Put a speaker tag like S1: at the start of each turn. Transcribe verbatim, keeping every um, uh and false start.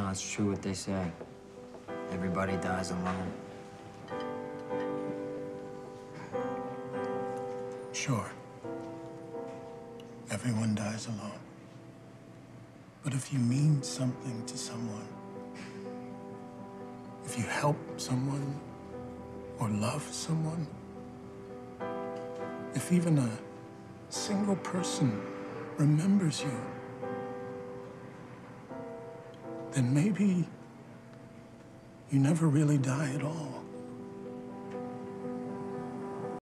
S1: know, it's true what they say. Everybody dies alone.
S2: Sure. Everyone dies alone. But if you mean something to someone, if you help someone or love someone, if even a single person remembers you, then maybe you never really die at all.